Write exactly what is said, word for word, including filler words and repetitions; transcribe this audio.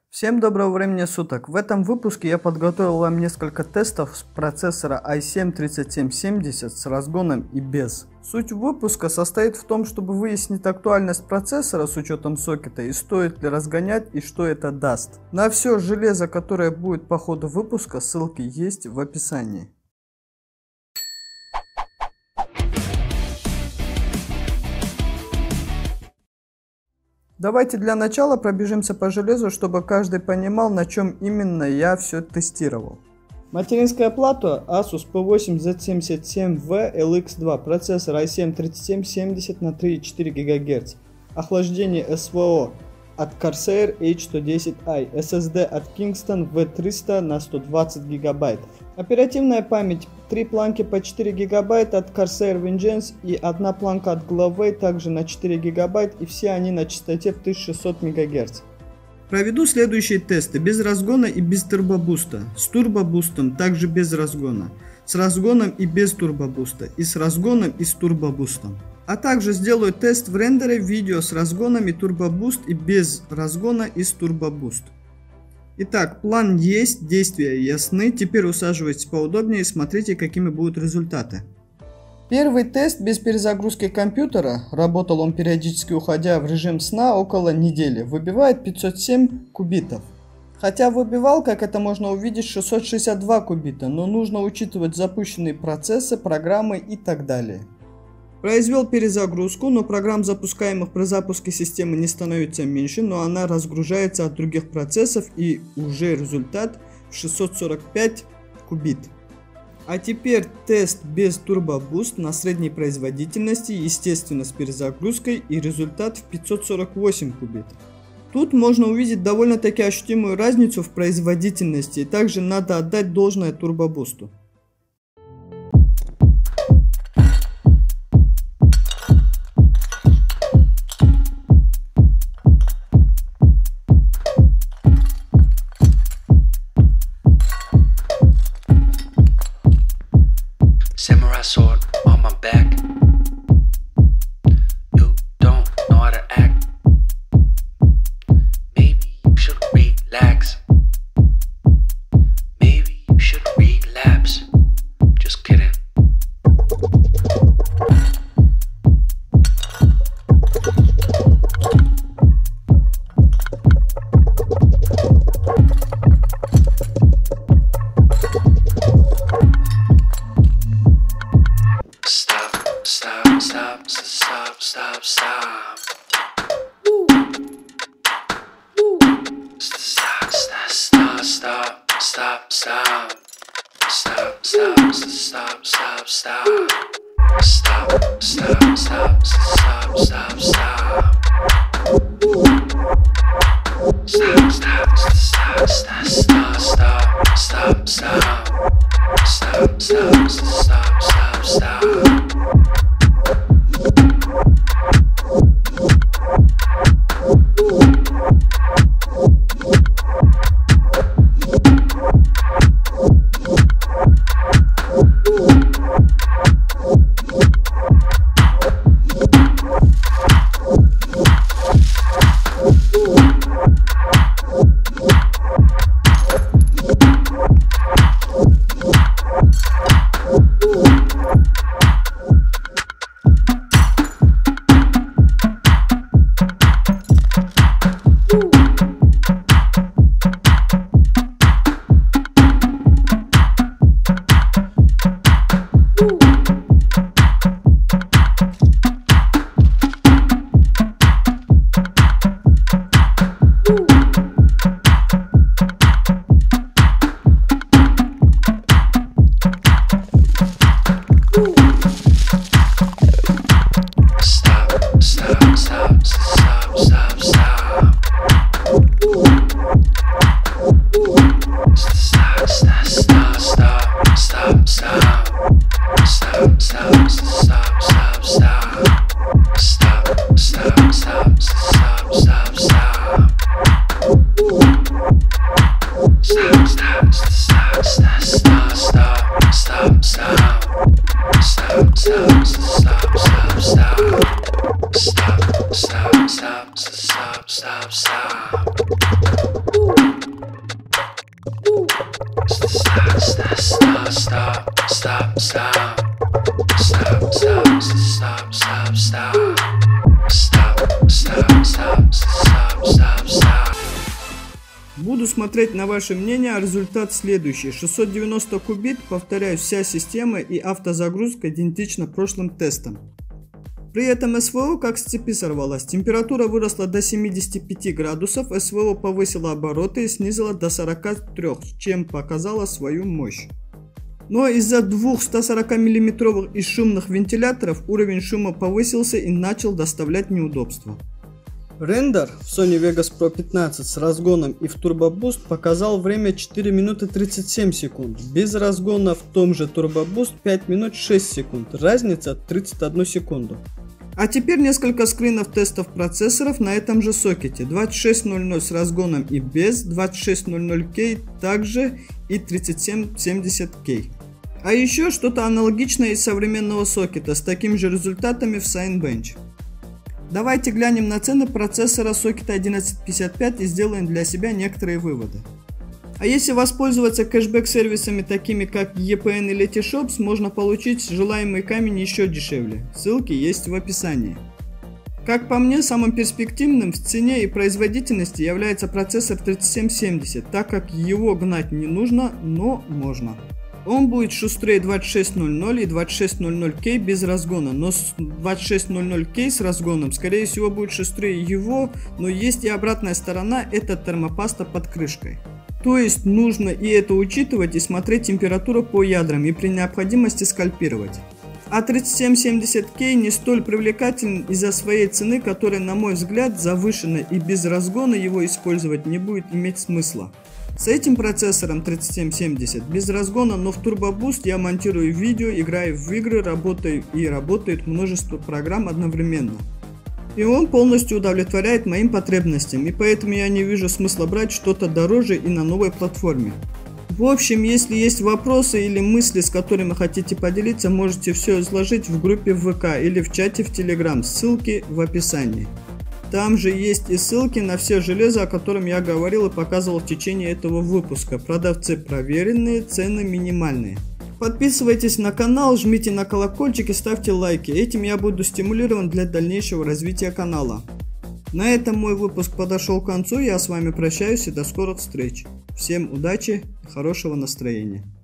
Всем доброго времени суток! В этом выпуске я подготовил вам несколько тестов с процессора ай семь тридцать семь семьдесят с разгоном и без. Суть выпуска состоит в том, чтобы выяснить актуальность процессора с учетом сокета и стоит ли разгонять и что это даст. На все железо, которое будет по ходу выпуска, ссылки есть в описании. Давайте для начала пробежимся по железу, чтобы каждый понимал, на чем именно я все тестировал. Материнская плата Asus пи восемь зет семьдесят семь ви эл икс два, процессор ай семь тридцать семь семьдесят на три и четыре гигагерца, охлаждение эс ви о от Corsair эйч сто десять ай, эс эс ди от Kingston ви триста на сто двадцать гигабайт, оперативная память три планки по четыре гигабайта от Corsair Vengeance и одна планка от Gloway также на четыре гигабайта, и все они на частоте в тысяча шестьсот мегагерц. Проведу следующие тесты без разгона и без турбобуста, с турбобустом также без разгона, с разгоном и без турбобуста, и с разгоном и с турбобустом. А также сделаю тест в рендере видео с разгоном и турбобуст и без разгона и с турбобуст. Итак, план есть, действия ясны, теперь усаживайтесь поудобнее и смотрите, какими будут результаты. Первый тест без перезагрузки компьютера, работал он периодически уходя в режим сна около недели, выбивает пятьсот семь кубитов. Хотя выбивал, как это можно увидеть, шестьсот шестьдесят два кубита, но нужно учитывать запущенные процессы, программы и так далее. Произвел перезагрузку, но программ, запускаемых при запуске системы, не становится меньше, но она разгружается от других процессов, и уже результат в шестьсот сорок пять кубит. А теперь тест без турбобуст на средней производительности, естественно с перезагрузкой, и результат в пятьсот сорок восемь кубит. Тут можно увидеть довольно-таки ощутимую разницу в производительности, и также надо отдать должное турбобусту. Samurai sword on my back. You don't know how to act. Maybe you should relax. Maybe you should relapse. Just kidding. Stop, stop, stop, stop, stop, stop. Stop, stop, stop, stop, stop, stop. Stop, stop, stop, stop, stop. Stop, stop, stop, stop, stop, stop. Stop, stop, stop, stop, stop, stop, stop, stop. Stop, stop, stop, stop, stop. stop, stop. Stop, stop, stop, stop, stop. Stop, stop, stop, stop, stop, stop. Буду смотреть на ваше мнение, а результат следующий. шестьсот девяносто кубит, повторяю, вся система и автозагрузка идентична прошлым тестам. При этом СВО как с цепи сорвалась. Температура выросла до семидесяти пяти градусов, СВО повысила обороты и снизила до сорока трёх, чем показала свою мощь. Но из-за двух ста сорока миллиметровых и шумных вентиляторов уровень шума повысился и начал доставлять неудобства. Рендер в Sony Vegas Pro пятнадцать с разгоном и в Turbo Boost показал время четыре минуты тридцать семь секунд, без разгона в том же Turbo Boost пять минут шесть секунд, разница тридцать одну секунду. А теперь несколько скринов тестов процессоров на этом же сокете. двадцать шесть ноль ноль с разгоном и без, двадцать шесть ноль ноль кей также и тридцать семь семьдесят кей. А еще что-то аналогичное из современного сокета с такими же результатами в Cinebench. Давайте глянем на цены процессора сокета одиннадцать пятьдесят пять и сделаем для себя некоторые выводы. А если воспользоваться кэшбэк-сервисами такими как и пи эн и Letyshops, можно получить желаемый камень еще дешевле. Ссылки есть в описании. Как по мне, самым перспективным в цене и производительности является процессор тридцать семь семьдесят, так как его гнать не нужно, но можно. Он будет шустрее двадцать шесть ноль ноль и двадцать шесть ноль ноль кей без разгона, но с двадцать шесть ноль ноль кей с разгоном скорее всего будет шустрее его, но есть и обратная сторона, это термопаста под крышкой. То есть нужно и это учитывать и смотреть температуру по ядрам и при необходимости скальпировать. А тридцать семь семьдесят кей не столь привлекателен из-за своей цены, которая, на мой взгляд, завышена, и без разгона его использовать не будет иметь смысла. С этим процессором тридцать семь семьдесят без разгона, но в Turbo Boost я монтирую видео, играю в игры, работаю и работает множество программ одновременно. И он полностью удовлетворяет моим потребностям, и поэтому я не вижу смысла брать что-то дороже и на новой платформе. В общем, если есть вопросы или мысли, с которыми хотите поделиться, можете все изложить в группе в ВК или в чате в Telegram, ссылки в описании. Там же есть и ссылки на все железо, о котором я говорил и показывал в течение этого выпуска. Продавцы проверенные, цены минимальные. Подписывайтесь на канал, жмите на колокольчик и ставьте лайки. Этим я буду стимулирован для дальнейшего развития канала. На этом мой выпуск подошел к концу. Я с вами прощаюсь и до скорых встреч. Всем удачи и хорошего настроения.